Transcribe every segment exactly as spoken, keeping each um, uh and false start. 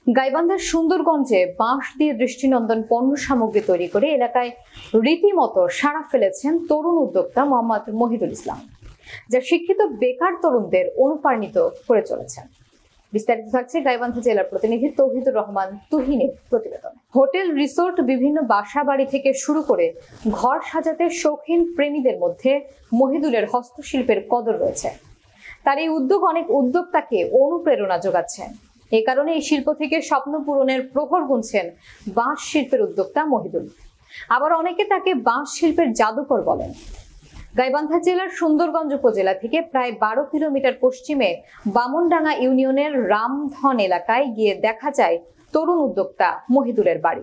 গাইবান্ধার সুন্দরগঞ্জে বাঁশ দিয়ে দৃষ্টিনন্দন পণ্য সামগ্রী তৈরি করে এলাকায় রীতিমতো সাড়া ফেলেছেন তরুণ উদ্যোক্তা মোহাম্মদ মহিদুল ইসলাম, যা শিক্ষিত বেকার তরুণদের অনুপ্রাণিত করে চলেছেন। বিস্তারিত থাকছে গাইবান্ধা জেলার প্রতিনিধি তৌহিদুর রহমান তুহিনের প্রতিবেদন। হোটেল, রিসোর্ট, বিভিন্ন বাসা বাড়ি থেকে শুরু করে ঘর সাজাতে শৌখিন প্রেমীদের মধ্যে মহিদুলের হস্তশিল্পের কদর রয়েছে। তার এই উদ্যোগ অনেক উদ্যোক্তাকে অনুপ্রেরণা যোগাচ্ছেন। এ কারণে এই শিল্প থেকে স্বপ্ন পূরণের প্রহর গুনছেন বাঁশ শিল্পের উদ্যোক্তা মহিদুল। আবার অনেকে তাকে বাঁশ শিল্পের জাদুকর বলেন। গাইবান্ধা জেলার সুন্দরগঞ্জ উপজেলা থেকে প্রায় বারো কিলোমিটার পশ্চিমে বামনডাঙ্গা ইউনিয়নের রামধন এলাকায় গিয়ে দেখা যায় তরুণ উদ্যোক্তা মহিদুলের বাড়ি।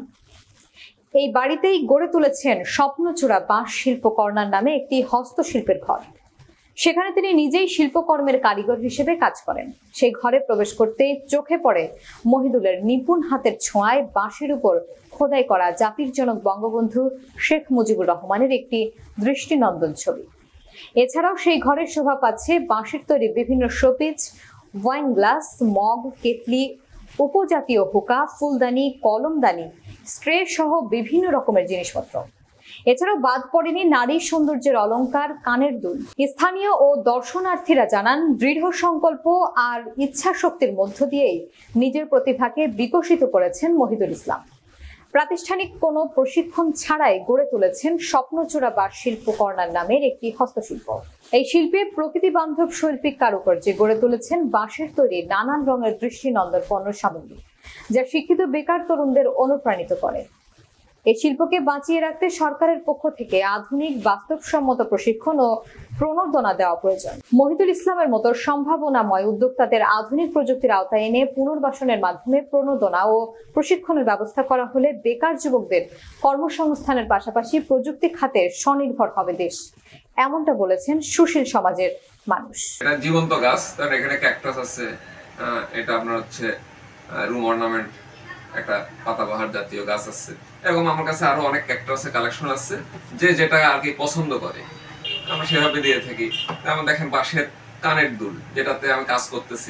এই বাড়িতেই গড়ে তুলেছেন স্বপ্নচূড়া বাঁশ শিল্প কর্নার নামে একটি হস্তশিল্পের ঘর। সেখানে তিনি নিজেই শিল্পকর্মের কারিগর হিসেবে কাজ করেন। সেই ঘরে প্রবেশ করতেই চোখে পড়ে মহিদুলের নিপুণ হাতের ছোঁয়ায় বাঁশের উপর খোদাই করা জাতির জনক বঙ্গবন্ধু শেখ মুজিবুর রহমানের একটি দৃষ্টিনন্দন ছবি। এছাড়াও সেই ঘরের শোভা পাচ্ছে বাঁশের তৈরি বিভিন্ন showpiece, wine glass, mug, kettle, উপজাতীয় হুকা, ফুলদানি, কলমদানি, স্ট্রে সহ বিভিন্ন রকমের জিনিসপত্র। এছাড়াও বাদ পড়েনি নারী সৌন্দর্যের অলংকার, কানের দুল। স্থানীয় ও দর্শনার্থীরা জানান, দৃঢ় সংকল্প আর ইচ্ছা শক্তির মধ্য দিয়েই নিজের প্রতিভাকে বিকশিত করেছেন মহিদুল ইসলাম। প্রাতিষ্ঠানিক কোনো প্রশিক্ষণ ছাড়াই গড়ে তুলেছেন স্বপ্নচূড়া বাঁশ শিল্প কর্নার নামের একটি হস্তশিল্প। এই শিল্পে প্রকৃতি বান্ধব শৈল্পিক কারুকার্যে গড়ে তুলেছেন বাঁশের তৈরি নানান রঙের দৃষ্টিনন্দন পণ্য সামগ্রী, যা শিক্ষিত বেকার তরুণদের অনুপ্রাণিত করে। এই শিল্পকে বাঁচিয়ে রাখতে সরকারের পক্ষ থেকে আধুনিক বাস্তবসম্মত প্রশিক্ষণ ও প্রণোদনা দেওয়া প্রয়োজন। মহিদুল ইসলামের মতো সম্ভাবনাময় উদ্যোক্তাদের আধুনিক প্রযুক্তির আওতায় এনে পুনর্বাসনের মাধ্যমে প্রণোদনা ও প্রশিক্ষণের ব্যবস্থা করা হলে বেকার যুবকদের কর্মসংস্থানের পাশাপাশি প্রযুক্তি খাতে স্বনির্ভর হবে দেশ, এমনটা বলেছেন সুশীল সমাজের মানুষ। এটা জীবন্ত গাছ, কারণ এখানে ক্যাকটাস আছে, এটা আপনার হচ্ছে রুম অর্নামেন্ট, একটা পাতাবাহার জাতীয় গাছ আছে। এরকম আমার কাছে আরো অনেক ক্যাকটাসের কালেকশন আছে, যে যেটা আর কি পছন্দ করে আমরা সেভাবে দিয়ে থাকি। যেমন দেখেন বাঁশের কানের দুল, যেটাতে আমি কাজ করতেছি,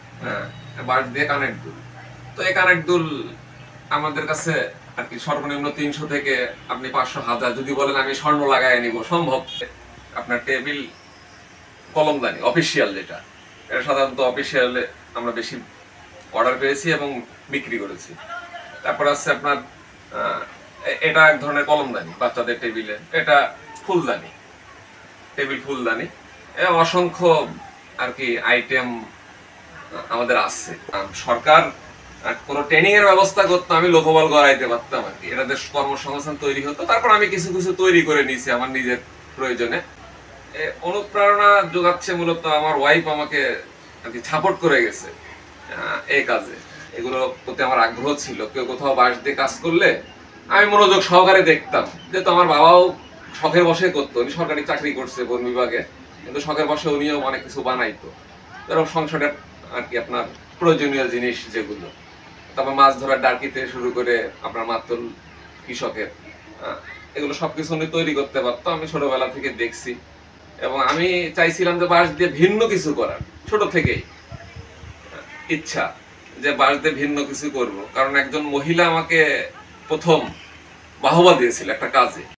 বাঁশ দিয়ে কানের দুল। তো এই কানের দুল আমাদের কাছে আর কি সর্বনিম্ন তিনশো থেকে আপনি পাঁচশো হাজার, যদি বলেন আমি স্বর্ণ লাগাই নিব, সম্ভব। আপনার টেবিল কলমদানি অফিসিয়াল, যেটা এটা সাধারণত অফিসিয়ালে আমরা বেশি অর্ডার পেয়েছি এবং বিক্রি করেছি। তারপর আছে আপনার এটা এক ধরনের কলমদানি বাচ্চাদের টেবিলে, এটা ফুলদানি, টেবিল ফুলদানি। এবং অসংখ্য আর কি আইটেম আমাদের আছে। সরকার কোনো ট্রেনিং এর ব্যবস্থা করতো, আমি লোকবল গড়াইতে পারতাম আর কি, এটাদের কর্মসংস্থান তৈরি হতো। তারপর আমি কিছু কিছু তৈরি করে নিয়েছি আমার নিজের প্রয়োজনে। অনুপ্রেরণা যোগাচ্ছে মূলত আমার ওয়াইফ, আমাকে আর কি সাপোর্ট করে গেছে এই কাজে। এগুলো প্রতি আমার আগ্রহ ছিল। কেউ কোথাও বাঁশ দিয়ে কাজ করলে আমি মনোযোগ সহকারে দেখতাম। যেহেতু আমার বাবাও শখের বসে করতো, উনি সরকারি চাকরি করছে বন বিভাগে, কিন্তু শখের বসে উনিও অনেক কিছু বানাইতো, যেরকম সংসারের আর কি আপনার প্রয়োজনীয় জিনিস যেগুলো। তারপর মাছ ধরার ডার্কি থেকে শুরু করে আপনার মাতল কৃষকের, এগুলো সবকিছু উনি তৈরি করতে পারতো। আমি ছোটবেলা থেকে দেখছি এবং আমি চাইছিলাম যে বাঁশ দিয়ে ভিন্ন কিছু করার, ছোট থেকেই ইচ্ছা যে বাঁশ দিয়ে ভিন্ন কিছু করব। কারণ একজন মহিলা আমাকে প্রথম বাহবা দিয়েছিল একটা কাজে,